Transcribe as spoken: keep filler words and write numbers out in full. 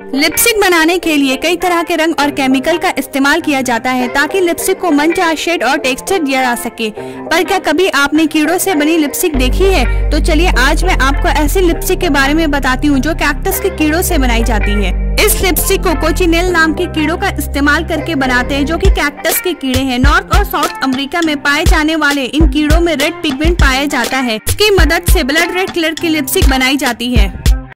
Lipstick बनाने के लिए कई तरह के रंग और केमिकल का इस्तेमाल किया जाता है ताकि लिपस्टिक को मनचाहा शेड और टेक्सचर दिया जा सके। पर क्या कभी आपने कीड़ों से बनी लिपस्टिक देखी है? तो चलिए आज मैं आपको ऐसी लिपस्टिक के बारे में बताती हूँ जो कैक्टस के कीड़ों से बनाई जाती है। इस लिपस्टिक को कोचिनेल नाम के कीड़ों का इस्तेमाल करके बनाते हैं जो कि कैक्टस के कीड़े हैं। नॉर्थ और साउथ अमेरिका में पाए जाने वाले इन कीड़ों में रेड पिगमेंट पाया जाता है। इसकी मदद से ब्लड रेड कलर की लिपस्टिक बनाई जाती है।